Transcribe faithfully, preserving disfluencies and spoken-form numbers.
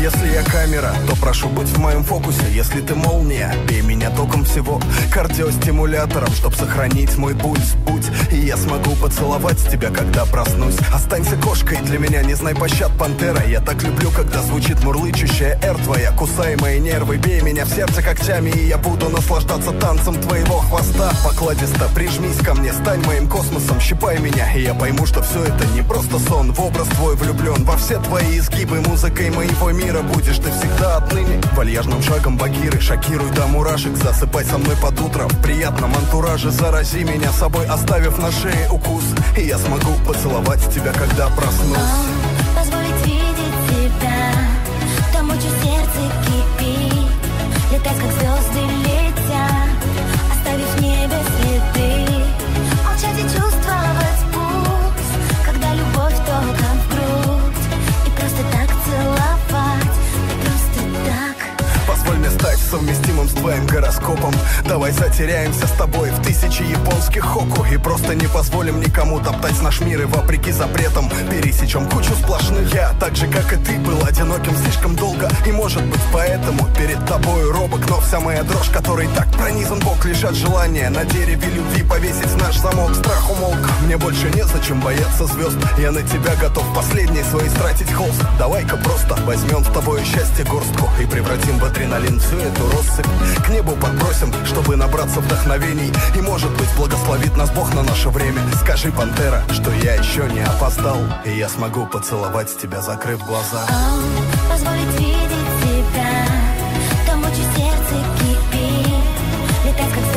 Если я камера, то прошу быть в моем фокусе. Если ты молния, бей меня током всего кардиостимулятором, чтоб сохранить мой пульс. Будь, и я смогу поцеловать тебя, когда проснусь. Останься кошкой для меня, не знай пощад, пантера. Я так люблю, когда звучит мурлычущая эр твоя. Кусай мои нервы, бей меня в сердце когтями, и я буду наслаждаться танцем твоего хвоста. Покладисто прижмись ко мне, стань моим космосом, щипай меня, и я пойму, что все это не просто сон. В образ твой влюблен, во все твои изгибы, музыкой моего мира будешь ты всегда отныне. Вальяжным шагом багиры, шокируй до мурашек, засыпай со мной под утро в приятном антураже. Зарази меня собой, оставив на шее укус, и я смогу поцеловать тебя, когда проснусь. О, позволить видеть тебя, там учу сердце кипит, летать как звезды летят, оставив в небе следы. Молчать и чувствовать пульс, когда любовь током в грудь, и просто так целовать, просто так. Позволь мне стать совместимым с твоим гороскопом. Давай затеряемся с тобой в тысячи японских хоку, и просто не позволим никому топтать наш мир, и вопреки запретам пересечем кучу сплошных. Я, так же как и ты, был одиноким слишком долго, и может быть поэтому перед тобой робок. Но вся моя дрожь, которой так пронизан бок, лишь от желания на дереве любви повесить наш замок. Страх умолк, мне больше незачем бояться звезд, я на тебя готов последние свои стратить холст. Давай-ка просто возьмем с тобой счастье горстку и превратим в адреналин всю эту россыпь. К небу подбросим, чтобы набраться вдохновений, и может быть благословит нас Бог на наше время. Скажи, пантера, что я еще не опоздал, и я смогу поцеловать тебя, закрыв глаза. О, позволить видеть тебя, там учу сердце кипит, летать как